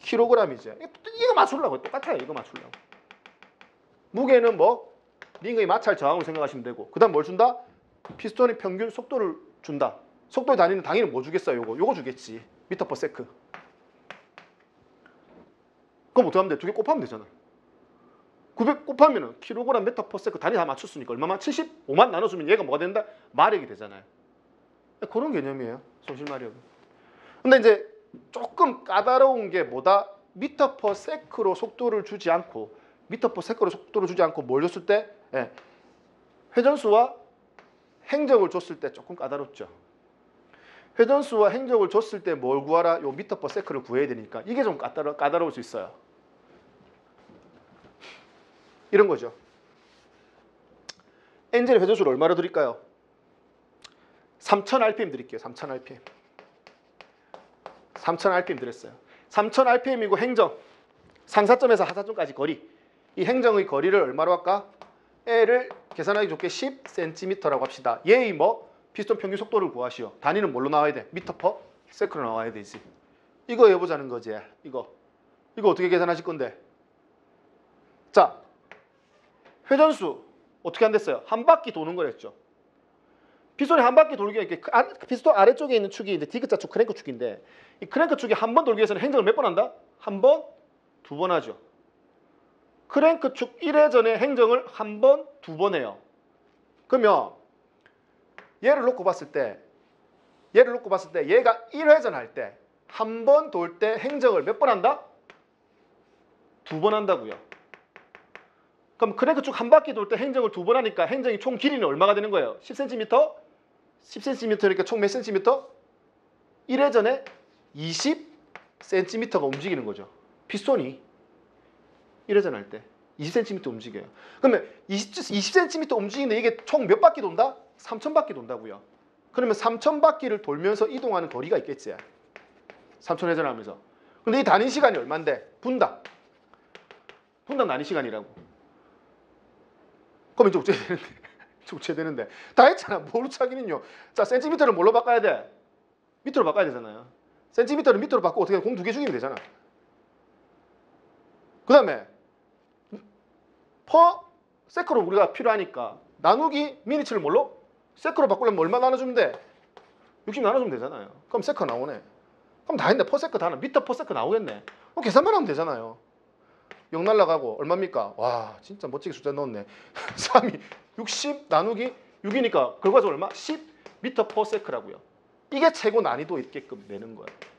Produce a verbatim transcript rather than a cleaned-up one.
킬로그램이지. 이거 맞추려고 똑같아요. 이거 맞추려고. 무게는 뭐 링의 마찰 저항으로 생각하시면 되고, 그다음 뭘 준다? 피스톤의 평균 속도를 준다. 속도의 단위는 당연히 뭐 주겠어요? 요거 요거 주겠지. 미터 퍼 세크. 그럼 어떻게 하면 돼? 두 개 곱하면 되잖아. 구백 곱하면은 킬로그램 미터 퍼 세크 단위 다 맞췄으니까 얼마만? 칠십오만 나눠주면 얘가 뭐가 된다? 마력이 되잖아요. 그런 개념이에요. 손실마력. 근데 이제 조금 까다로운 게 뭐다? 미터 퍼 세크로 속도를 주지 않고 미터 퍼 세크로 속도를 주지 않고 뭘 줬을 때? 예. 회전수와 행적을 줬을 때 조금 까다롭죠. 회전수와 행적을 줬을 때 뭘 구하라? 요 미터 퍼 세크를 구해야 되니까 이게 좀 까다로, 까다로울 수 있어요. 이런 거죠. 엔진의 회전수를 얼마로 드릴까요? 삼천 알피엠 드릴게요. 삼천 알피엠. 삼천 알피엠 드렸어요. 삼천 알피엠이고 행정. 상사점에서 하사점까지 거리. 이 행정의 거리를 얼마로 할까? L을 계산하기 좋게 십 센티미터라고 합시다. 얘의 뭐? 피스톤 평균 속도를 구하시오. 단위는 뭘로 나와야 돼? 미터 퍼 세크로 나와야 되지. 이거 해보자는 거지. 이거. 이거 어떻게 계산하실 건데? 자, 회전수 어떻게 한댔어요? 한 바퀴 도는 거랬죠. 피스톤이 한 바퀴 돌기 위해 피스톤 아래쪽에 있는 축이 이제 디귿자 축, 크랭크 축인데 이 크랭크 축이 한 번 돌기 위해서는 행정을 몇 번 한다? 한 번, 두 번 하죠. 크랭크 축 일 회전의 행정을 한 번, 두 번 해요. 그러면 얘를 놓고 봤을 때 얘를 놓고 봤을 때 얘가 일 회전 할 때 한 번 돌 때 행정을 몇 번 한다? 두 번 한다고요. 그럼 크랭크 쭉 한 바퀴 돌 때 행정을 두 번 하니까 행정이 총 길이는 얼마가 되는 거예요? 십 센티미터? 십 센티미터니까 총 몇 센티미터? 일 회전에 이십 센티미터가 움직이는 거죠. 피스톤이 일 회전 할 때 이십 센티미터 움직여요. 그러면 이십, 이십 센티미터 움직이는데 이게 총 몇 바퀴 돈다? 삼천 바퀴 돈다고요. 그러면 삼천 바퀴를 돌면서 이동하는 거리가 있겠지. 삼천 회전하면서. 근데 이 단위 시간이 얼만데? 분당. 분당 단위 시간이라고. 그럼 이제 어떻게 되는데? 어떻게 되는데? 다 했잖아. 뭐로 차기는요? 자, 센티미터를 뭘로 바꿔야 돼? 미터로 바꿔야 되잖아요. 센티미터를 미터로 바꾸고 어떻게 공 두 개 죽이면 되잖아. 그 다음에 퍼 세크로 우리가 필요하니까 나누기 미니츠를 뭘로? 세크로 바꾸려면 얼마 나눠주면 돼? 육십 나눠주면 되잖아요. 그럼 세크 나오네. 그럼 다 했네. 퍼 세크 다는 미터 퍼 세크 나오겠네. 그럼 계산만 하면 되잖아요. 영 날라가고 얼마입니까? 와 진짜 멋지게 숫자 넣었네. 삼이 육십 나누기 육이니까 결과적으로 얼마? 십 미터 퍼 세크라고요. 이게 최고 난이도 있게끔 내는 거예요.